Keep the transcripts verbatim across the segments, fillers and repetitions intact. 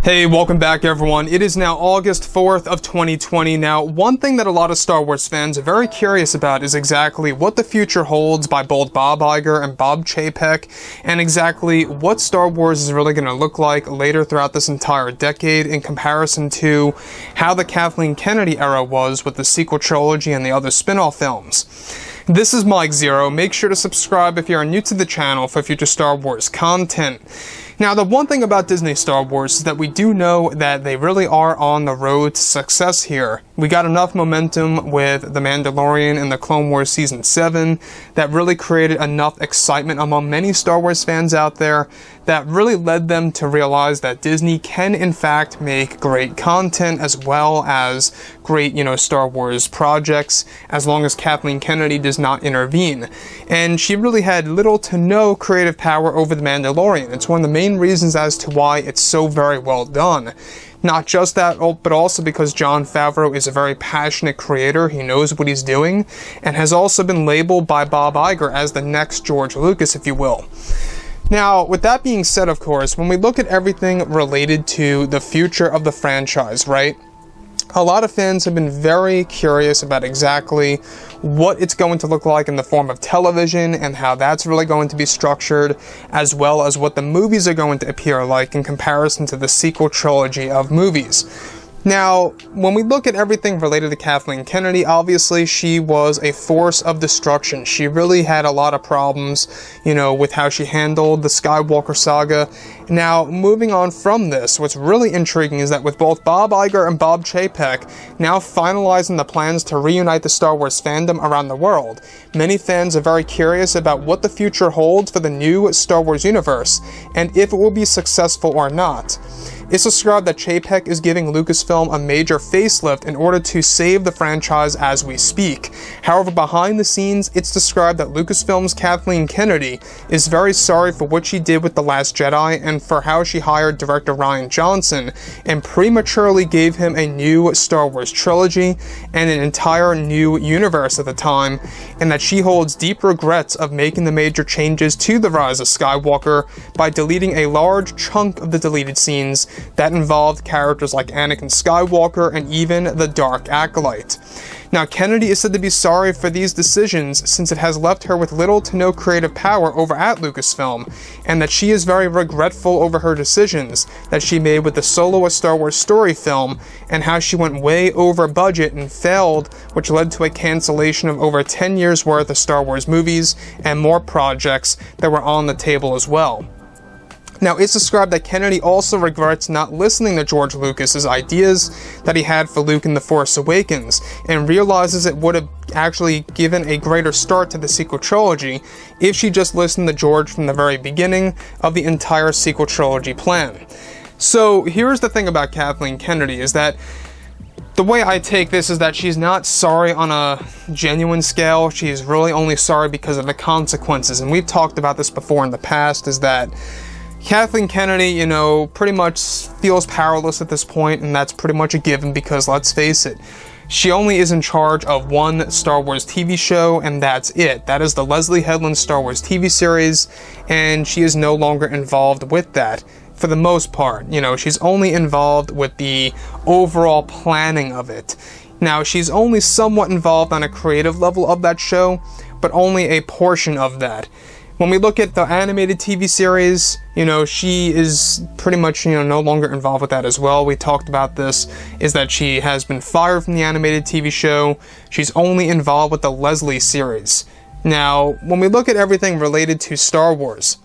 Hey, welcome back everyone. It is now August fourth of twenty twenty. Now, one thing that a lot of Star Wars fans are very curious about is exactly what the future holds by both Bob Iger and Bob Chapek, and exactly what Star Wars is really going to look like later throughout this entire decade in comparison to how the Kathleen Kennedy era was with the sequel trilogy and the other spin-off films. This is Mike Zero. Make sure to subscribe if you are new to the channel for future Star Wars content. Now, the one thing about Disney Star Wars is that we do know that they really are on the road to success here. We got enough momentum with The Mandalorian and the Clone Wars Season seven that really created enough excitement among many Star Wars fans out there that really led them to realize that Disney can in fact make great content as well as great, you know, Star Wars projects as long as Kathleen Kennedy does not intervene. And she really had little to no creative power over The Mandalorian. It's one of the main reasons as to why it's so very well done. Not just that, but also because Jon Favreau is a very passionate creator. He knows what he's doing, and has also been labeled by Bob Iger as the next George Lucas, if you will. Now, with that being said, of course, when we look at everything related to the future of the franchise, right? A lot of fans have been very curious about exactly what it's going to look like in the form of television and how that's really going to be structured, as well as what the movies are going to appear like in comparison to the sequel trilogy of movies. Now, when we look at everything related to Kathleen Kennedy, obviously she was a force of destruction. She really had a lot of problems, you know, with how she handled the Skywalker saga. Now, moving on from this, what's really intriguing is that with both Bob Iger and Bob Chapek now finalizing the plans to reunite the Star Wars fandom around the world, many fans are very curious about what the future holds for the new Star Wars universe, and if it will be successful or not. It's described that Chapek is giving Lucasfilm a major facelift in order to save the franchise as we speak. However, behind the scenes, it's described that Lucasfilm's Kathleen Kennedy is very sorry for what she did with The Last Jedi and for how she hired director Rian Johnson and prematurely gave him a new Star Wars trilogy and an entire new universe at the time, and that she holds deep regrets of making the major changes to The Rise of Skywalker by deleting a large chunk of the deleted scenes that involved characters like Anakin Skywalker and even the Dark Acolyte. Now, Kennedy is said to be sorry for these decisions since it has left her with little to no creative power over at Lucasfilm, and that she is very regretful over her decisions that she made with the Solo: A Star Wars Story film and how she went way over budget and failed, which led to a cancellation of over ten years worth of Star Wars movies and more projects that were on the table as well. Now, it's described that Kennedy also regrets not listening to George Lucas's ideas that he had for Luke in The Force Awakens, and realizes it would have actually given a greater start to the sequel trilogy if she just listened to George from the very beginning of the entire sequel trilogy plan. So, here's the thing about Kathleen Kennedy, is that the way I take this is that she's not sorry on a genuine scale. She's really only sorry because of the consequences, and we've talked about this before in the past, is that Kathleen Kennedy, you know, pretty much feels powerless at this point, and that's pretty much a given because, let's face it, she only is in charge of one Star Wars T V show, and that's it. That is the Leslie Headland Star Wars T V series, and she is no longer involved with that for the most part. You know, she's only involved with the overall planning of it. Now, she's only somewhat involved on a creative level of that show, but only a portion of that. When we look at the animated T V series, you know, she is pretty much, you know, no longer involved with that as well. We talked about this, is that she has been fired from the animated T V show. She's only involved with the Leslie series. Now, when we look at everything related to Star Wars,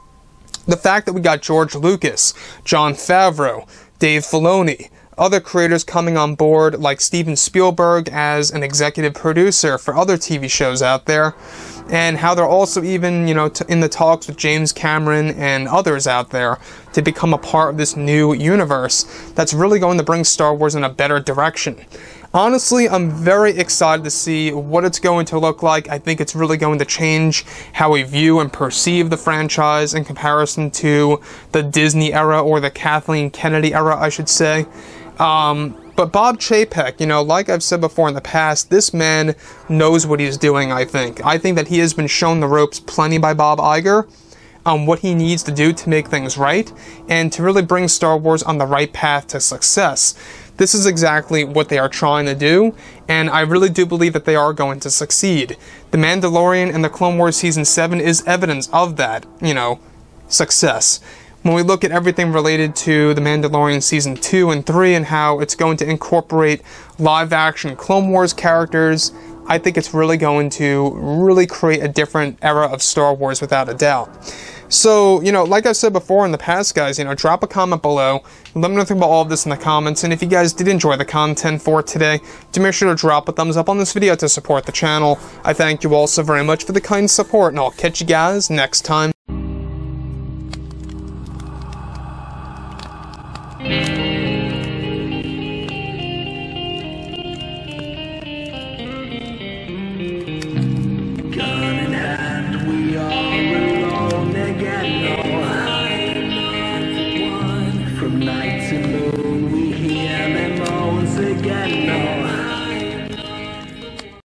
the fact that we got George Lucas, Jon Favreau, Dave Filoni, other creators coming on board like Steven Spielberg as an executive producer for other T V shows out there, and how they're also even, you know, t in the talks with James Cameron and others out there to become a part of this new universe that's really going to bring Star Wars in a better direction. Honestly, I'm very excited to see what it's going to look like. I think it's really going to change how we view and perceive the franchise in comparison to the Disney era, or the Kathleen Kennedy era, I should say. Um, but Bob Chapek, you know, like I've said before in the past, this man knows what he's doing, I think. I think that he has been shown the ropes plenty by Bob Iger. on what he needs to do to make things right, and to really bring Star Wars on the right path to success. This is exactly what they are trying to do, and I really do believe that they are going to succeed. The Mandalorian and the Clone Wars Season seven is evidence of that, you know, success. When we look at everything related to The Mandalorian Season two and three and how it's going to incorporate live-action Clone Wars characters, I think it's really going to really create a different era of Star Wars without a doubt. So, you know, like I said before in the past, guys, you know, drop a comment below. Let me know about all of this in the comments. And if you guys did enjoy the content for today, do make sure to drop a thumbs up on this video to support the channel. I thank you all so very much for the kind support, and I'll catch you guys next time.